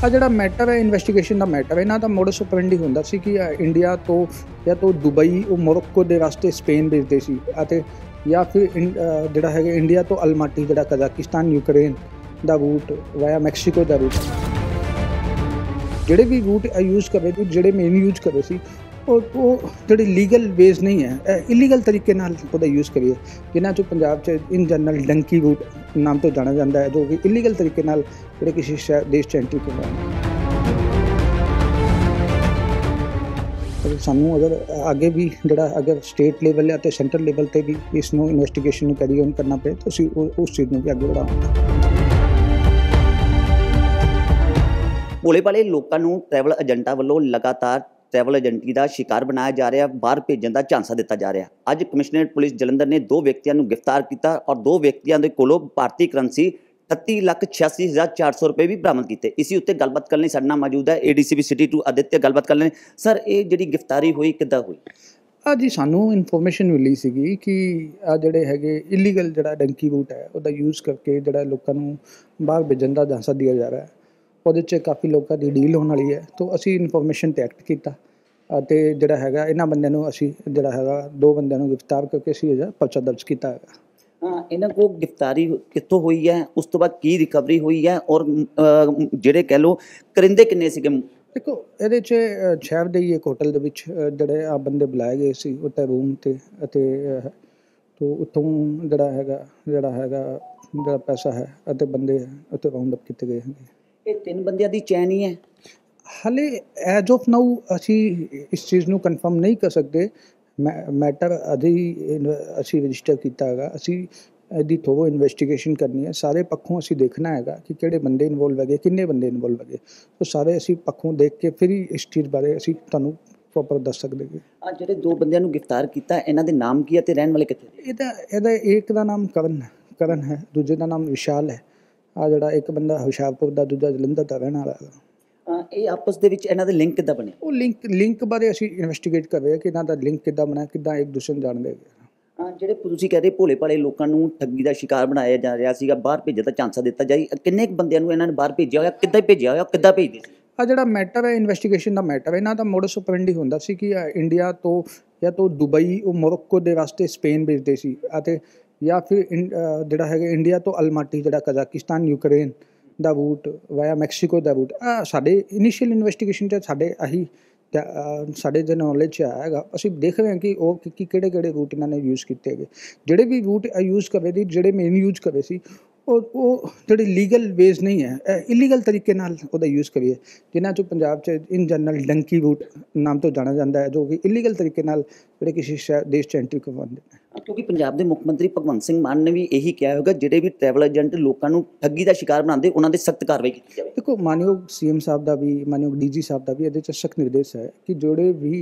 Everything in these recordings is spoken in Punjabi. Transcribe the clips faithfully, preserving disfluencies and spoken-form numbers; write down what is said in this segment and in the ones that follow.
ਆ ਜਿਹੜਾ ਮੈਟਰ ਹੈ ਇਨਵੈਸਟੀਗੇਸ਼ਨ ਦਾ ਮੈਟਰ ਇਹਨਾਂ ਦਾ ਮੋਡਸ ਆਪਰੈਂਡੀ ਹੁੰਦਾ ਸੀ ਕਿ ਇੰਡੀਆ ਤੋਂ ਜਾਂ ਤੋਂ ਦੁਬਈ ਉਹ ਮੋਰੋਕੋ ਦੇ ਰਸਤੇ ਸਪੇਨ ਭੇਜਦੇ ਸੀ ਅਤੇ ਜਾਂ ਫਿਰ ਜਿਹੜਾ ਹੈਗਾ ਇੰਡੀਆ ਤੋਂ ਅਲਮਾਟੀ ਜਿਹੜਾ ਕਜ਼ਾਕਿਸਤਾਨ ਯੂਕਰੇਨ ਦਾ ਰੂਟ ਵਾਇਆ ਮੈਕਸੀਕੋ ਦਾ ਰੂਟ ਜਿਹੜੇ ਵੀ ਰੂਟ ਯੂਜ਼ ਕਰ ਰਹੇ ਸੀ ਜਿਹੜੇ ਮੇਨ ਯੂਜ਼ ਕਰ ਰਹੇ ਸੀ ਉਹ ਉਹ ਜਿਹੜੇ ਲੀਗਲ ਵੇਜ਼ ਨਹੀਂ ਹੈ ਇਲੀਗਲ ਤਰੀਕੇ ਨਾਲ ਉਹਦਾ ਯੂਜ਼ ਕਰੀਏ ਜਿਨ੍ਹਾਂ 'ਚੋਂ ਪੰਜਾਬ 'ਚ ਇਨ ਜਨਰਲ ਡੰਕੀ ਰੂਟ ਨਾਮ ਤੋਂ ਜਾਣਿਆ ਜਾਂਦਾ ਹੈ ਜੋ ਕਿ ਇਲੀਗਲ ਤਰੀਕੇ ਨਾਲ ਜਿਹੜੇ ਕਿਸੇ ਸ਼ਹਿਰ ਦੇਸ਼ 'ਚ ਐਂਟਰੀ ਕਰਵਾਉਣ। ਸਾਨੂੰ ਅਗਰ ਅੱਗੇ ਵੀ ਜਿਹੜਾ ਅਗਰ ਸਟੇਟ ਲੈਵਲ ਅਤੇ ਸੈਂਟਰ ਲੈਵਲ 'ਤੇ ਵੀ ਇਸ ਨੂੰ ਇਨਵੈਸਟੀਗੇਸ਼ਨ ਨੂੰ ਕੈਰੀ ਔਨ ਕਰਨਾ ਪਏ ਤਾਂ ਅਸੀਂ ਉਸ ਚੀਜ਼ ਨੂੰ ਵੀ ਅੱਗੇ ਵਧਾਵਾਂਗੇ। ਭੋਲੇ ਭਾਲੇ ਲੋਕਾਂ ਨੂੰ ਟਰੈਵਲ ਏਜੰਟਾਂ ਵੱਲੋਂ ਲਗਾਤਾਰ ट्रैवल एजेंटी का शिकार बनाया जा रहा, बाहर भेजन का झांसा दिता जा रहा। अज कमिश्नरेट पुलिस जलंधर ने दो व्यक्तियों को गिरफ्तार किया और दो व्यक्तियों के कोलों भारतीय करंसी अठत्ती लख छियासी हज़ार चार सौ रुपये भी बरामद किए। इसी उत्ते गलबात करने साडे नाल मौजूद है A D C P city two Aditya. गलबात कर लें सर, ये जी गिरफ्तारी हुई किद्दां हुई? आ जी सानू इनफॉर्मेशन मिली सी कि आ जिहड़े हैगे इलीगल जिहड़ा डंकी रूट है उहदा यूज़ करके जिहड़ा लोकां नूं बाहर भेजन का झांसा दिया जा रहा है। ਉਹਦੇ 'ਚ ਕਾਫੀ ਲੋਕਾਂ ਦੀ ਡੀਲ ਹੋਣ ਵਾਲੀ ਹੈ ਤਾਂ ਅਸੀਂ ਇਨਫੋਰਮੇਸ਼ਨ 'ਤੇ ਐਕਟ ਕੀਤਾ ਅਤੇ ਜਿਹੜਾ ਹੈਗਾ ਇਹਨਾਂ ਬੰਦਿਆਂ ਨੂੰ ਅਸੀਂ ਜਿਹੜਾ ਹੈਗਾ ਦੋ ਬੰਦਿਆਂ ਨੂੰ ਗ੍ਰਿਫਤਾਰ ਕਰਕੇ ਅਸੀਂ ਇਹਦਾ ਪਰਚਾ ਦਰਜ ਕੀਤਾ ਹੈਗਾ। ਹਾਂ, ਇਹਨਾਂ ਕੋਲ ਗ੍ਰਿਫਤਾਰੀ ਕਿੱਥੋਂ ਹੋਈ ਹੈ, ਉਸ ਤੋਂ ਬਾਅਦ ਕੀ ਰਿਕਵਰੀ ਹੋਈ ਹੈ ਔਰ ਜਿਹੜੇ ਕਹਿ ਲਓ ਕਰਿੰਦੇ ਕਿੰਨੇ ਸੀਗੇ? ਦੇਖੋ ਇਹਦੇ 'ਚ ਸ਼ਹਿਰ ਦੇ ਹੀ ਇੱਕ ਹੋਟਲ ਦੇ ਵਿੱਚ ਜਿਹੜੇ ਆ ਬੰਦੇ ਬੁਲਾਏ ਗਏ ਸੀ ਉੱਥੇ ਰੂਮ 'ਤੇ ਅਤੇ ਤੋਂ ਉੱਥੋਂ ਜਿਹੜਾ ਹੈਗਾ ਜਿਹੜਾ ਹੈਗਾ ਜਿਹੜਾ ਪੈਸਾ ਹੈ ਅਤੇ ਬੰਦੇ ਉੱਥੇ ਰਾਉਂਡ ਅਪ ਕੀਤੇ ਗਏ ਹੈਗੇ। ਇਹ ਤਿੰਨ ਬੰਦਿਆਂ ਦੀ ਚੈਨ ਹੀ ਹੈ ਹਾਲੇ ਐਜ ਆਫ ਨਾਊ ਅਸੀਂ ਇਸ ਚੀਜ਼ ਨੂੰ ਕਨਫਰਮ ਨਹੀਂ ਕਰ ਸਕਦੇ। ਮੈ ਮੈਟਰ ਅਜੇ ਅਸੀਂ ਰਜਿਸਟਰ ਕੀਤਾ ਹੈਗਾ। ਅਸੀਂ ਇਹਦੀ ਥੋੜ੍ਹੀ ਇਨਵੈਸਟੀਗੇਸ਼ਨ ਕਰਨੀ ਹੈ। ਸਾਰੇ ਪੱਖੋਂ ਅਸੀਂ ਦੇਖਣਾ ਹੈਗਾ ਕਿ ਕਿਹੜੇ ਬੰਦੇ ਇਨਵੋਲਵ ਹੈਗੇ, ਕਿੰਨੇ ਬੰਦੇ ਇਨਵੋਲਵ ਹੈਗੇ। ਉਹ ਸਾਰੇ ਅਸੀਂ ਪੱਖੋਂ ਦੇਖ ਕੇ ਫਿਰ ਹੀ ਇਸ ਚੀਜ਼ ਬਾਰੇ ਅਸੀਂ ਤੁਹਾਨੂੰ ਪ੍ਰੋਪਰ ਦੱਸ ਸਕਦੇ ਹਾਂ। ਆ ਜਿਹੜੇ ਦੋ ਬੰਦਿਆਂ ਨੂੰ ਗ੍ਰਿਫਤਾਰ ਕੀਤਾ ਇਹਨਾਂ ਦੇ ਨਾਮ ਕੀ ਹੈ ਅਤੇ ਰਹਿਣ ਵਾਲੇ ਕਿੱਥੇ? ਇਹਦਾ ਇਹਦਾ ਇੱਕ ਦਾ ਨਾਮ ਕਰਨ ਕਰਨ ਹੈ, ਦੂਜੇ ਦਾ ਨਾਮ ਵਿਸ਼ਾਲ ਹੈ। ਆ ਜਿਹੜਾ ਇੱਕ ਬੰਦਾ ਹੁਸ਼ਿਆਰਪੁਰ ਦਾ, ਦੂਜਾ ਜਲੰਧਰ ਦਾ ਰਹਿਣ ਵਾਲਾ ਹੈਗਾ। ਇਹ ਆਪਸ ਦੇ ਵਿੱਚ ਇਹਨਾਂ ਦੇ ਲਿੰਕ ਕਿੱਦਾਂ ਬਣੇ? ਉਹ ਲਿੰਕ ਲਿੰਕ ਬਾਰੇ ਅਸੀਂ ਇਨਵੈਸਟੀਗੇਟ ਕਰ ਰਹੇ ਹਾਂ ਕਿ ਇਹਨਾਂ ਦਾ ਲਿੰਕ ਕਿੱਦਾਂ ਬਣਿਆ, ਕਿੱਦਾਂ ਇੱਕ ਦੂਸਰੇ ਨੂੰ ਜਾਣਦੇ ਹੈਗੇ। ਹਾਂ, ਜਿਹੜੇ ਤੁਸੀਂ ਕਹਿ ਰਹੇ ਭੋਲੇ ਭਾਲੇ ਲੋਕਾਂ ਨੂੰ ਠੱਗੀ ਦਾ ਸ਼ਿਕਾਰ ਬਣਾਇਆ ਜਾ ਰਿਹਾ ਸੀਗਾ, ਬਾਹਰ ਭੇਜਣ ਦਾ ਚਾਂਸਾ ਦਿੱਤਾ ਜਾਏ, ਕਿੰਨੇ ਕੁ ਬੰਦਿਆਂ ਨੂੰ ਇਹਨਾਂ ਨੇ ਬਾਹਰ ਭੇਜਿਆ ਹੋਇਆ, ਕਿੱਦਾਂ ਭੇਜਿਆ ਹੋਇਆ, ਕਿੱਦਾਂ ਭੇਜਦੇ ਸੀ? ਆ ਜਿਹੜਾ ਮੈਟਰ ਹੈ ਇਨਵੈਸਟੀਗੇਸ਼ਨ ਦਾ ਮੈਟਰ ਇਹਨਾਂ ਦਾ ਮੋਡਸ ਆਪਰੈਂਡੀ ਹੁੰਦਾ ਸੀ ਕਿ ਇੰਡੀਆ ਤੋਂ ਜਾਂ ਤੋਂ ਦੁਬਈ ਉਹ ਮੋਰੋਕੋ ਦੇ ਰਸਤੇ ਸਪੇਨ ਭੇਜਦੇ ਸੀ ਅਤੇ ਜਾਂ ਫਿਰ ਜਿਹੜਾ ਹੈਗਾ ਇੰਡੀਆ ਤੋਂ ਅਲਮਾਟੀ ਜਿਹੜਾ ਕਜ਼ਾਕਿਸਤਾਨ ਯੂਕਰੇਨ ਦਾ ਰੂਟ ਵਾਇਆ ਮੈਕਸੀਕੋ ਦਾ ਰੂਟ। ਆ ਸਾਡੇ ਇਨੀਸ਼ੀਅਲ ਇਨਵੈਸਟੀਗੇਸ਼ਨ 'ਚ ਸਾਡੇ ਆਹੀ ਸਾਡੇ ਦੇ ਨੌਲੇਜ 'ਚ ਆਇਆ ਹੈਗਾ। ਅਸੀਂ ਦੇਖ ਰਹੇ ਹਾਂ ਕਿ ਉਹ ਕਿ ਕਿਹੜੇ ਕਿਹੜੇ ਰੂਟ ਇਹਨਾਂ ਨੇ ਯੂਜ਼ ਕੀਤੇ ਹੈਗੇ। ਜਿਹੜੇ ਵੀ ਰੂਟ ਯੂਜ਼ ਕਰ ਰਹੇ ਸੀ ਜਿਹੜੇ ਮੇਨ ਯੂਜ਼ ਕਰ ਰਹੇ ਸੀ ਉਹ ਉਹ ਜਿਹੜੇ ਲੀਗਲ ਵੇਜ਼ ਨਹੀਂ ਹੈ ਇਲੀਗਲ ਤਰੀਕੇ ਨਾਲ ਉਹਦਾ ਯੂਜ਼ ਕਰੀਏ ਜਿਨ੍ਹਾਂ 'ਚੋਂ ਪੰਜਾਬ 'ਚ ਇਨ ਜਨਰਲ ਡੰਕੀ ਰੂਟ ਨਾਮ ਤੋਂ ਜਾਣਿਆ ਜਾਂਦਾ ਹੈ ਜੋ ਕਿ ਇਲੀਗਲ ਤਰੀਕੇ ਨਾਲ ਜਿਹੜੇ ਕਿਸੇ ਸ਼ਹਿਰ ਦੇਸ਼ 'ਚ ਐਂਟਰੀ ਕਰਵਾਉਂਦੇ ਨੇ। ਕਿਉਂਕਿ ਪੰਜਾਬ ਦੇ ਮੁੱਖ ਮੰਤਰੀ ਭਗਵੰਤ ਸਿੰਘ ਮਾਨ ਨੇ ਵੀ ਇਹੀ ਕਿਹਾ ਹੋਵੇਗਾ ਜਿਹੜੇ ਵੀ ਟਰੈਵਲ ਏਜੰਟ ਲੋਕਾਂ ਨੂੰ ਠੱਗੀ ਦਾ ਸ਼ਿਕਾਰ ਬਣਾਉਂਦੇ ਉਹਨਾਂ ਦੇ ਸਖਤ ਕਾਰਵਾਈ ਕੀਤੀ ਜਾਵੇ। ਦੇਖੋ ਮਾਨਯੋਗ ਸੀ ਐਮ ਸਾਹਿਬ ਦਾ ਵੀ ਮਾਨਯੋਗ ਡੀ ਜੀ ਸਾਹਿਬ ਦਾ ਵੀ ਇਹਦੇ 'ਚ ਸਖਤ ਨਿਰਦੇਸ਼ ਹੈ ਕਿ ਜਿਹੜੇ ਵੀ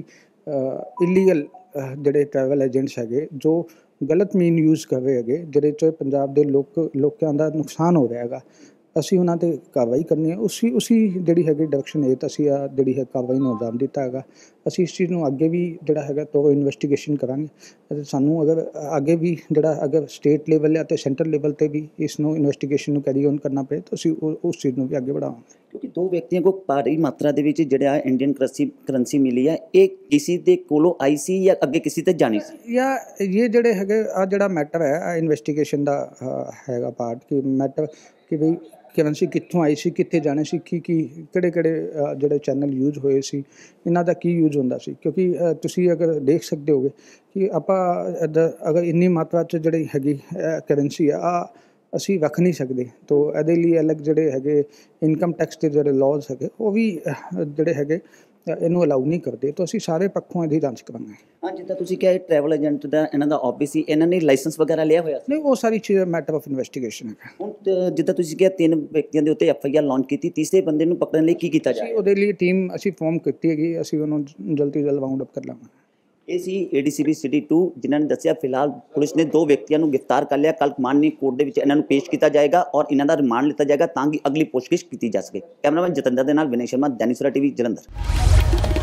ਇਲੀਗਲ ਜਿਹੜੇ ਟਰੈਵਲ ਏਜੰਟਸ ਹੈਗੇ ਜੋ ਗਲਤ ਮੀਨ ਯੂਜ਼ ਕਰ ਰਹੇ ਹੈਗੇ ਜਿਹਦੇ 'ਚ ਪੰਜਾਬ ਦੇ ਲੋਕ ਲੋਕਾਂ ਦਾ ਨੁਕਸਾਨ ਹੋ ਰਿਹਾ ਹੈਗਾ, ਅਸੀਂ ਉਹਨਾਂ 'ਤੇ ਕਾਰਵਾਈ ਕਰਨੀ ਹੈ। ਉਸੀ ਉਸੀ ਜਿਹੜੀ ਹੈਗੀ ਡਾਇਰੈਕਸ਼ਨ ਇਹ ਤਾਂ ਅਸੀਂ ਆ ਜਿਹੜੀ ਹੈ ਕਾਰਵਾਈ ਨੂੰ ਅੰਜਾਮ ਦਿੱਤਾ ਹੈਗਾ। ਅਸੀਂ ਇਸ ਚੀਜ਼ ਨੂੰ ਅੱਗੇ ਵੀ ਜਿਹੜਾ ਹੈਗਾ ਤੋਂ ਇਨਵੈਸਟੀਗੇਸ਼ਨ ਕਰਾਂਗੇ ਅਤੇ ਸਾਨੂੰ ਅਗਰ ਅੱਗੇ ਵੀ ਜਿਹੜਾ ਅਗਰ ਸਟੇਟ ਲੈਵਲ ਅਤੇ ਸੈਂਟਰ ਲੈਵਲ 'ਤੇ ਵੀ ਇਸ ਨੂੰ ਇਨਵੈਸਟੀਗੇਸ਼ਨ ਨੂੰ ਕੈਰੀ ਔਨ ਕਰਨਾ ਪਏ ਤਾਂ ਅਸੀਂ ਉਸ ਚੀਜ਼ ਨੂੰ ਵੀ ਅੱਗੇ ਵਧਾਵਾਂਗੇ। ਕਿਉਂਕਿ ਦੋ ਵਿਅਕਤੀਆਂ ਕੋਲ ਭਾਰੀ ਮਾਤਰਾ ਦੇ ਵਿੱਚ ਜਿਹੜਾ ਇੰਡੀਅਨ ਕਰੰਸੀ ਕਰੰਸੀ ਮਿਲੀ ਹੈ, ਇਹ ਕਿਸੇ ਦੇ ਕੋਲੋਂ ਆਈ ਸੀ ਜਾਂ ਅੱਗੇ ਕਿਸੇ ਤੇ ਜਾਣੀ ਸੀ? ਜਾਂ ਇਹ ਜਿਹੜੇ ਹੈਗੇ ਆ ਜਿਹੜਾ ਮੈਟਰ ਹੈ ਆ ਇਨਵੈਸਟੀਗੇਸ਼ਨ ਦਾ ਹੈਗਾ ਪਾਰਟ ਕਿ ਮੈਟਰ ਕਿ ਬਈ ਕਰੰਸੀ ਕਿੱਥੋਂ ਆਈ ਸੀ, ਕਿੱਥੇ ਜਾਣੇ ਸੀ, ਕੀ ਕੀ ਕਿਹੜੇ ਕਿਹੜੇ ਜਿਹੜੇ ਚੈਨਲ ਯੂਜ਼ ਹੋਏ ਸੀ, ਇਹਨਾਂ ਦਾ ਕੀ ਯੂਜ਼ ਹੁੰਦਾ ਸੀ। ਕਿਉਂਕਿ ਤੁਸੀਂ ਅਗਰ ਦੇਖ ਸਕਦੇ ਹੋਗੇ ਕਿ ਆਪਾਂ ਅਗਰ ਇੰਨੀ ਮਾਤਰਾ 'ਚ ਜਿਹੜੀ ਹੈਗੀ ਕਰੰਸੀ ਆ ਅਸੀਂ ਰੱਖ ਨਹੀਂ ਸਕਦੇ ਤਾਂ ਇਹਦੇ ਲਈ ਅਲੱਗ ਜਿਹੜੇ ਹੈਗੇ ਇਨਕਮ ਟੈਕਸ ਦੇ ਜਿਹੜੇ ਲਾਜ਼ ਹੈਗੇ ਉਹ ਵੀ ਜਿਹੜੇ ਹੈਗੇ ਇਹਨੂੰ ਅਲਾਊ ਨਹੀਂ ਕਰਦੇ ਤਾਂ ਅਸੀਂ ਸਾਰੇ ਪੱਖੋਂ ਇਹਦੀ ਜਾਂਚ ਕਰਾਂਗੇ। ਹਾਂ, ਜਿੱਦਾਂ ਤੁਸੀਂ ਕਿਹਾ ਟਰੈਵਲ ਏਜੰਟ ਦਾ ਇਹਨਾਂ ਦਾ ਆਫਿਸ ਸੀ, ਇਹਨਾਂ ਨੇ ਲਾਇਸੈਂਸ ਵਗੈਰਾ ਲਿਆ ਹੋਇਆ ਸੀ? ਨਹੀਂ, ਉਹ ਸਾਰੀ ਚੀਜ਼ ਮੈਟਰ ਆਫ ਇਨਵੈਸਟੀਗੇਸ਼ਨ ਹੈ। ਹੁਣ ਜਿੱਦਾਂ ਤੁਸੀਂ ਕਿਹਾ ਤਿੰਨ ਵਿਅਕਤੀਆਂ ਦੇ ਉੱਤੇ ਐਫ ਆਈ ਆਰ ਲਾਂਚ ਕੀਤੀ, ਤੀਸਰੇ ਬੰਦੇ ਨੂੰ ਪਕੜਨ ਲਈ ਕੀ ਕੀਤਾ ਜਾਏ? ਉਹਦੇ ਲਈ ਟੀਮ ਅਸੀਂ ਫਾਰਮ ਕੀਤੀ ਹੈਗੀ, ਅਸੀਂ ਉਹਨੂੰ ਜਲਦੀ ਜਲਦ ਰਾਉਂਡ ਅਪ ਕਰ ਲਾਂਗੇ। ਇਹ ਸੀ A D C P city two ਜਿਨ੍ਹਾਂ ਨੇ ਦੱਸਿਆ ਫਿਲਹਾਲ ਪੁਲਿਸ ਨੇ ਦੋ ਵਿਅਕਤੀਆਂ ਨੂੰ ਗ੍ਰਿਫਤਾਰ ਕਰ ਲਿਆ। ਕੱਲ੍ਹ ਮਾਨਨੀ ਕੋਰਟ ਦੇ ਵਿੱਚ ਇਹਨਾਂ ਨੂੰ ਪੇਸ਼ ਕੀਤਾ ਜਾਏਗਾ ਔਰ ਇਹਨਾਂ ਦਾ ਰਿਮਾਂਡ ਲਿੱਤਾ ਜਾਏਗਾ ਤਾਂ ਕਿ ਅਗਲੀ ਪੁੱਛਗਿੱਛ ਕੀਤੀ ਜਾ ਸਕੇ। ਕੈਮਰਾਮੈਨ ਜਤਿੰਦਰ ਦੇ ਨਾਲ ਵਿਨੈ ਸ਼ਰਮਾ, ਦੈਨਿਕ ਸਵੇਰਾ ਟੀਵੀ ਜਲੰਧਰ।